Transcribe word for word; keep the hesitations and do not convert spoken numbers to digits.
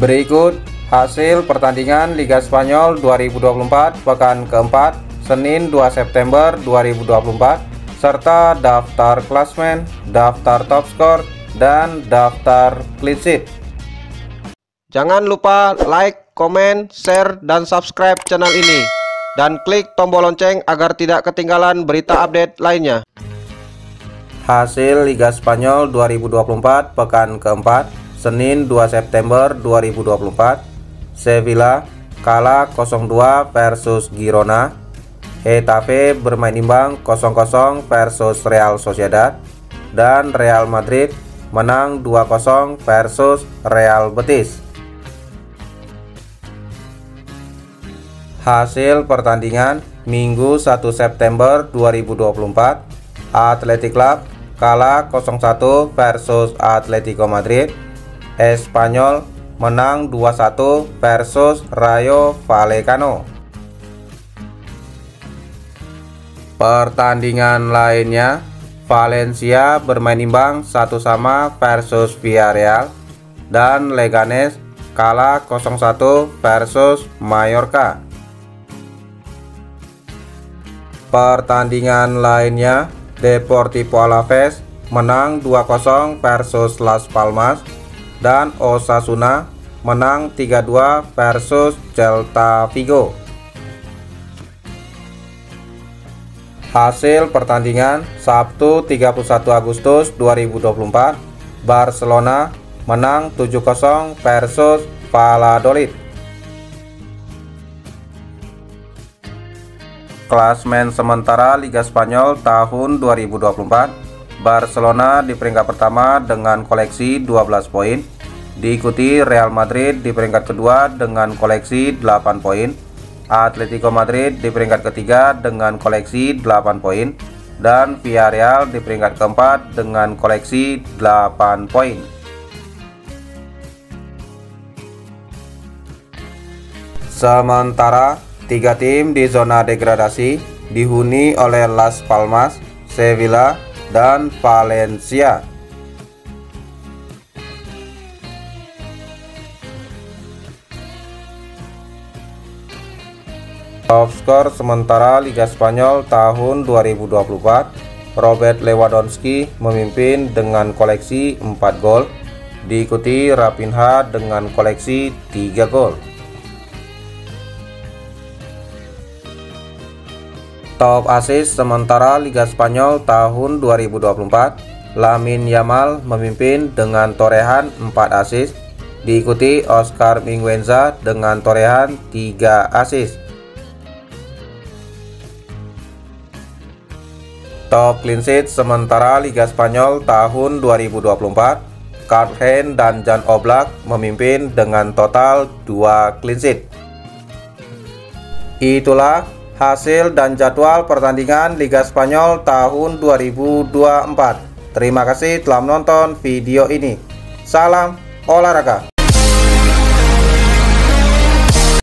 Berikut hasil pertandingan Liga Spanyol dua ribu dua puluh empat pekan keempat Senin dua September dua ribu dua puluh empat serta daftar klasmen, daftar top skor, dan daftar clean sheet. Jangan lupa like, komen, share, dan subscribe channel ini dan klik tombol lonceng agar tidak ketinggalan berita update lainnya. Hasil Liga Spanyol dua ribu dua puluh empat pekan keempat Senin dua September dua ribu dua puluh empat. Sevilla kalah nol dua versus Girona. Getafe bermain imbang nol nol versus Real Sociedad. Dan Real Madrid menang dua nol versus Real Betis. Hasil pertandingan Minggu satu September dua ribu dua puluh empat. Athletic Club kalah nol satu versus Atletico Madrid. Espanyol menang dua satu versus Rayo Vallecano. Pertandingan lainnya, Valencia bermain imbang satu sama versus Villarreal dan Leganes kalah nol satu versus Mallorca. Pertandingan lainnya, Deportivo Alaves menang dua nol versus Las Palmas dan Osasuna menang tiga dua versus Celta Vigo. Hasil pertandingan Sabtu tiga puluh satu Agustus dua ribu dua puluh empat, Barcelona menang tujuh nol versus Valladolid. Klasmen sementara Liga Spanyol tahun dua ribu dua puluh empat, Barcelona di peringkat pertama dengan koleksi dua belas poin, diikuti Real Madrid di peringkat kedua dengan koleksi delapan poin, Atletico Madrid di peringkat ketiga dengan koleksi delapan poin, dan Villarreal di peringkat keempat dengan koleksi delapan poin. Sementara tiga tim di zona degradasi dihuni oleh Las Palmas, Sevilla, dan Valencia. Top skor sementara Liga Spanyol tahun dua ribu dua puluh empat, Robert Lewandowski memimpin dengan koleksi empat gol, diikuti Raphinha dengan koleksi tiga gol. Top assist sementara Liga Spanyol tahun dua ribu dua puluh empat, Lamine Yamal memimpin dengan torehan empat assist, diikuti Oscar Mingueza dengan torehan tiga assist. Top clean sheet sementara Liga Spanyol tahun dua ribu dua puluh empat, Karl-Heinz dan Jan Oblak memimpin dengan total dua clean sheet. Itulah hasil dan jadwal pertandingan Liga Spanyol tahun dua ribu dua puluh empat. Terima kasih telah menonton video ini. Salam olahraga.